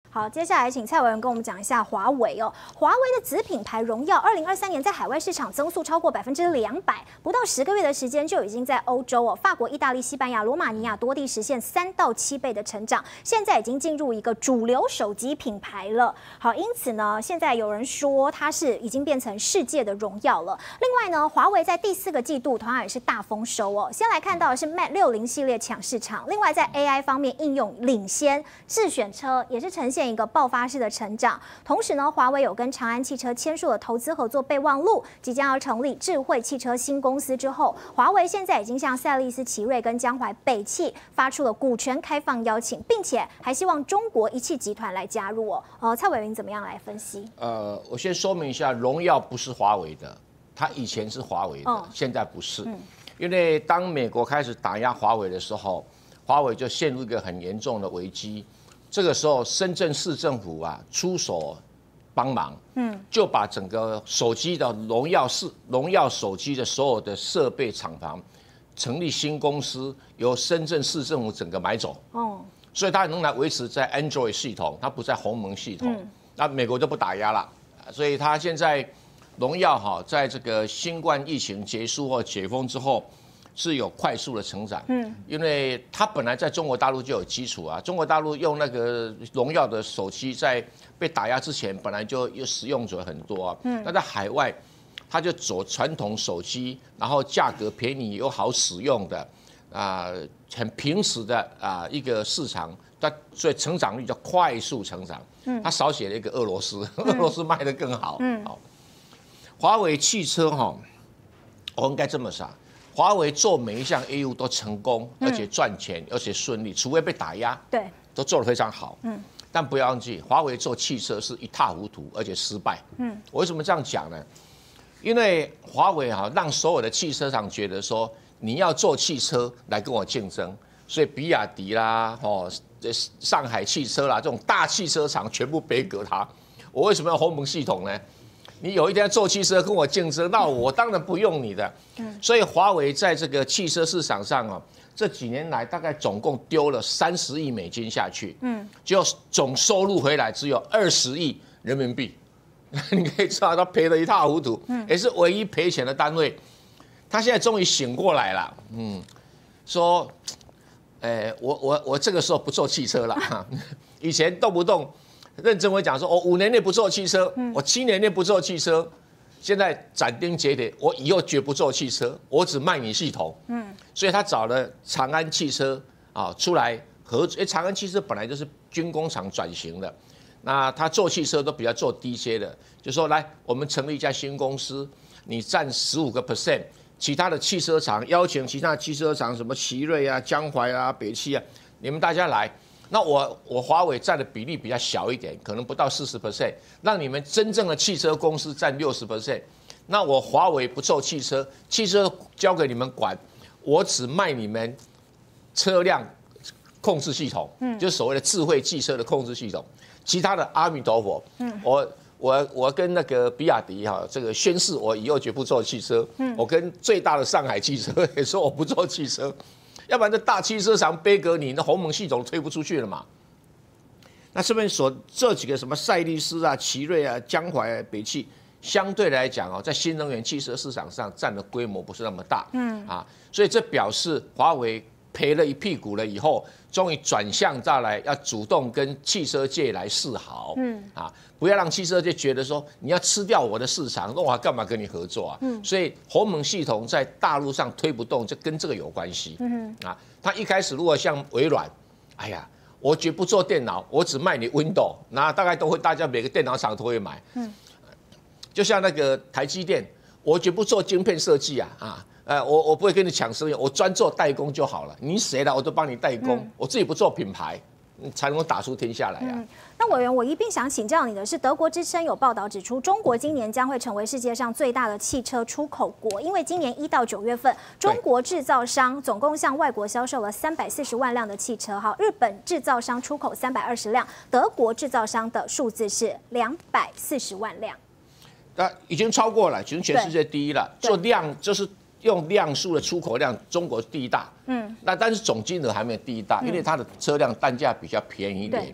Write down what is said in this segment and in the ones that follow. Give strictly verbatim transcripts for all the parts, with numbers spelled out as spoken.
好，接下来请蔡委员跟我们讲一下华为哦。华为的子品牌荣耀，二零二三年在海外市场增速超过百分之两百，不到十个月的时间就已经在欧洲哦、法国、意大利、西班牙、罗马尼亚多地实现三到七倍的成长，现在已经进入一个主流手机品牌了。好，因此呢，现在有人说它是已经变成世界的荣耀了。另外呢，华为在第四个季度同样也是大丰收哦。先来看到的是 Mate 六十系列抢市场，另外在 A I 方面应用领先，智选车也是呈现一个爆发式的成长。同时呢，华为有跟长安汽车签署了投资合作备忘录，即将要成立智慧汽车新公司之后，华为现在已经向赛力斯、奇瑞跟江淮北汽发出了股权开放邀请，并且还希望中国一汽集团来加入哦。呃，蔡委员怎么样来分析？ 呃，我先说明一下，荣耀不是华为的，它以前是华为的， 哦、 现在不是。 嗯、 因为当美国开始打压华为的时候，华为就陷入一个很严重的危机。这个时候，深圳市政府啊出手帮忙，嗯，就把整个手机的荣耀市、荣耀手机的所有的设备厂房成立新公司，由深圳市政府整个买走。哦，所以它能来维持在 Android 系统，它不在鸿蒙系统。嗯、那美国就不打压了，所以它现在荣耀哈，在这个新冠疫情结束或解封之后，是有快速的成长，嗯，因为它本来在中国大陆就有基础啊。中国大陆用那个荣耀的手机，在被打压之前，本来就有使用者很多啊。嗯，那在海外，它就走传统手机，然后价格便宜又好使用的，啊、呃，很平实的啊、呃、一个市场，它所以成长率叫快速成长。嗯，它少写了一个俄罗斯，俄罗斯卖得更好。嗯，好，华为汽车哈，我应该这么说。华为做每一项业务都成功，而且赚钱，而且顺利，除非被打压， 对， 都做得非常好。嗯，但不要忘记，华为做汽车是一塌糊涂，而且失败。嗯，我为什么这样讲呢？因为华为哈让所有的汽车厂觉得说，你要做汽车来跟我竞争，所以比亚迪啦，哦，上海汽车啦，这种大汽车厂全部背革它。我为什么要鸿蒙系统呢？你有一天做汽车跟我竞争，那我当然不用你的。所以华为在这个汽车市场上啊，这几年来大概总共丢了三十亿美金下去，嗯，结果总收入回来只有二十亿人民币。你可以知道他赔得一塌糊涂，也是唯一赔钱的单位。他现在终于醒过来了，嗯，说，哎，我我我这个时候不做汽车了，以前动不动。认真会讲说，我五年内不做汽车，我七年内不做汽车，现在斩钉截铁，我以后绝不做汽车，我只卖你系统。嗯，所以他找了长安汽车啊出来合作。因为长安汽车本来就是军工厂转型的，那他做汽车都比较做低阶的，就说来，我们成立一家新公司，你占十五个 percent， 其他的汽车厂邀请其他的汽车厂，什么奇瑞啊、江淮啊、北汽啊，你们大家来。那我我华为占的比例比较小一点，可能不到四十 percent， 让你们真正的汽车公司占六十 percent。那我华为不做汽车，汽车交给你们管，我只卖你们车辆控制系统，嗯，就是所谓的智慧汽车的控制系统。其他的阿弥陀佛，嗯，我我我跟那个比亚迪哈这个宣誓，我以后绝不做汽车。嗯，我跟最大的上海汽车也说我不做汽车。要不然这大汽车厂背革你，那鸿蒙系统推不出去了嘛？那这边所这几个什么赛力斯啊、奇瑞啊、江淮啊、北汽，相对来讲哦，在新能源汽车市场上占的规模不是那么大，嗯啊，所以这表示华为赔了一屁股了以后，终于转向再来要主动跟汽车界来示好，嗯啊，不要让汽车界觉得说你要吃掉我的市场，那我还干嘛跟你合作啊？嗯，所以鸿蒙系统在大陆上推不动，就跟这个有关系，嗯啊，他一开始如果像微软，哎呀。我绝不做电脑，我只卖你 Windows， 那大概都会，大家每个电脑厂都会买。嗯，就像那个台积电，我绝不做晶片设计啊，啊，呃，我我不会跟你抢生意，我专做代工就好了。你谁来我都帮你代工，嗯、我自己不做品牌，才能够打出天下来啊。嗯那委员，我一并想请教你的是，德国之声有报道指出，中国今年将会成为世界上最大的汽车出口国，因为今年一到九月份，中国制造商总共向外国销售了三百四十万辆的汽车，哈，日本制造商出口三百二十辆，德国制造商的数字是两百四十万辆， 那已经超过了，已经全世界第一了，做量就是用量数的出口量，中国第一大，嗯，那但是总金额还没有第一大，因为它的车辆单价比较便宜一点。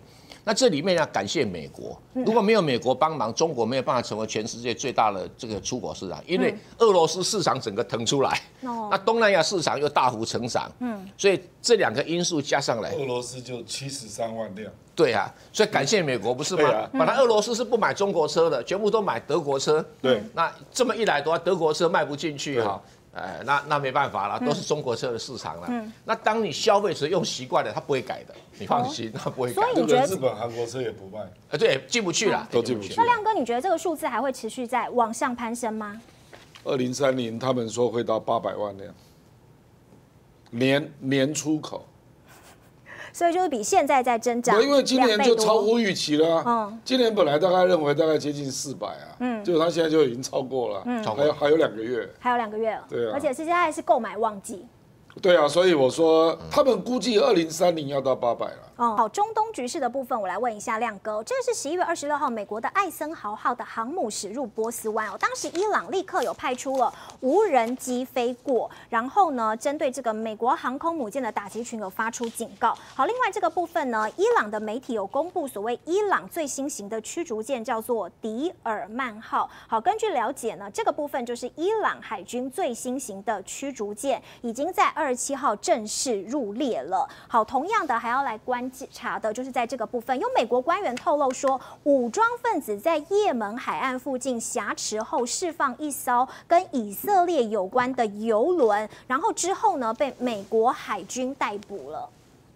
那这里面要感谢美国，如果没有美国帮忙，中国没有办法成为全世界最大的这个出口市场，因为俄罗斯市场整个腾出来，那东南亚市场又大幅成长，嗯，所以这两个因素加上来， 俄罗斯就七十三万辆。 对啊，所以感谢美国不是吗？啊、本来俄罗斯是不买中国车的，全部都买德国车。 对， 那这么一来的话，德国车卖不进去哈。呃，那那没办法了，都是中国车的市场了。嗯，那当你消费者用习惯了，他不会改的，你放心，他不会改。 所以你觉得日本、韩国车也不卖？ 呃，对，进不去了， 都进不去。 那亮哥，你觉得这个数字还会持续在往上攀升吗？ 二零三零，他们说会到八百万辆，年年出口。 所以就是比现在在增长， 因为今年就超乎预期了、啊。 嗯， 今年本来大概认为大概接近四百啊，嗯，结果他现在就已经超过了，嗯，还有还有两个月， 还有两个月了， 对啊， 而且是现在是购买旺季。 对啊，所以我说他们估计二零三零要到八百了。 哦，好，中东局势的部分，我来问一下亮哥，这是十一月二十六号，美国的艾森豪号的航母驶入波斯湾哦，当时伊朗立刻有派出了无人机飞过，然后呢，针对这个美国航空母舰的打击群有发出警告。好，另外这个部分呢，伊朗的媒体有公布所谓伊朗最新型的驱逐舰叫做迪尔曼号。好，根据了解呢，这个部分就是伊朗海军最新型的驱逐舰，已经在二十七号正式入列了。好，同样的还要来观察的就是在这个部分，有美国官员透露说，武装分子在也门海岸附近挟持后释放一艘跟以色列有关的油轮，然后之后呢被美国海军逮捕了。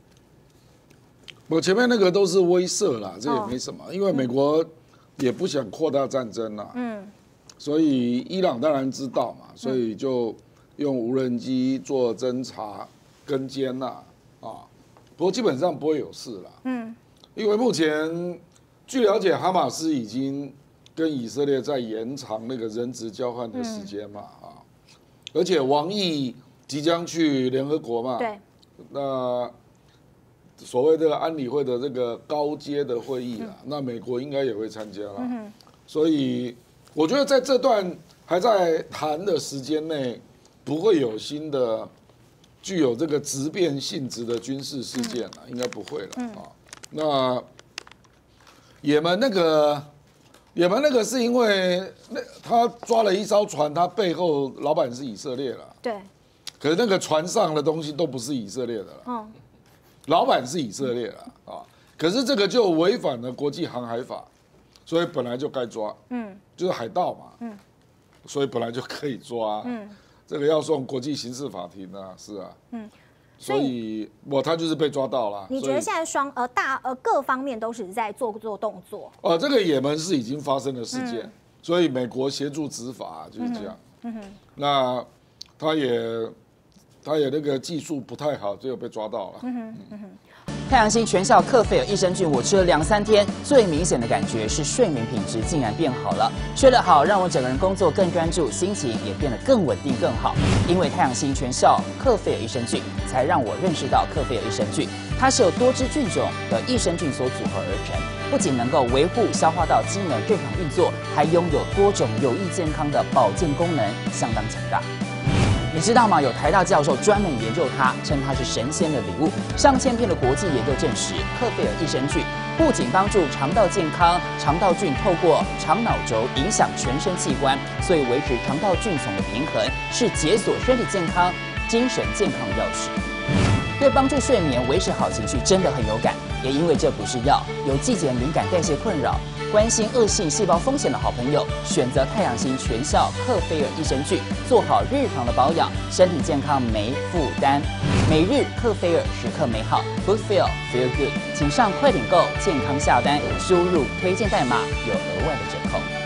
我前面那个都是威慑啦，这也没什么，哦、因为美国也不想扩大战争啦，嗯，所以伊朗当然知道嘛，所以就用无人机做侦查跟监呐，啊。不过基本上不会有事啦，嗯，因为目前据了解，哈马斯已经跟以色列在延长那个人质交换的时间嘛，啊、嗯，而且王毅即将去联合国嘛， 对， 那所谓的安理会的这个高阶的会议啦，嗯、那美国应该也会参加啦，嗯、所以我觉得在这段还在谈的时间内，不会有新的。具有这个质变性质的军事事件啊，应该不会了啊。那也门那个，也门那个是因为那他抓了一艘船，他背后老板是以色列了。 对。 可是那个船上的东西都不是以色列的了。嗯。老板是以色列了啊，可是这个就违反了国际航海法，所以本来就该抓。嗯。就是海盗嘛。嗯。所以本来就可以抓。嗯。这个要送国际刑事法庭啊，是啊，嗯，所以我他就是被抓到了。 你觉得现在双呃大呃各方面都是在做做动作？ 哦，这个也门是已经发生的事件，嗯、所以美国协助执法就是这样。嗯哼，那他也他也那个技术不太好，就被抓到了。嗯哼，嗯哼。 太阳星全效克菲尔益生菌，我吃了两三天，最明显的感觉是睡眠品质竟然变好了。睡得好，让我整个人工作更专注，心情也变得更稳定更好。因为太阳星全效克菲尔益生菌，才让我认识到克菲尔益生菌，它是由多支菌种的益生菌所组合而成，不仅能够维护消化道机能正常运作，还拥有多种有益健康的保健功能，相当强大。你知道吗？有台大教授专门研究它，称它是神仙的礼物。上千篇的国际研究证实，克菲尔益生菌不仅帮助肠道健康，肠道菌透过肠脑轴影响全身器官，所以维持肠道菌丛的平衡是解锁身体健康、精神健康的钥匙。对帮助睡眠、维持好情绪真的很有感。也因为这不是药，有季节敏感、代谢困扰、关心恶性细胞风险的好朋友，选择太阳星全效克菲尔益生菌，做好日常的保养，身体健康没负担。每日克菲尔，时刻美好 ，Good Feel Feel Good， 请上快点购健康下单，输入推荐代码有额外的折扣。